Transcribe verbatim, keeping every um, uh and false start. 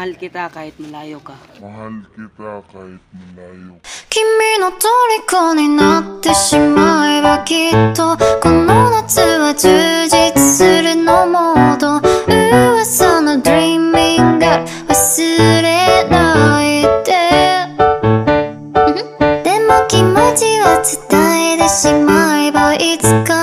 Mahal kita kahit malayo ka. Mahal kita kahit malayo. 君の虜になってしまえばきっとこの夏は充実するのモード噂の Dreaming Girl 忘れないででも気持ちは伝えてしまえばいつか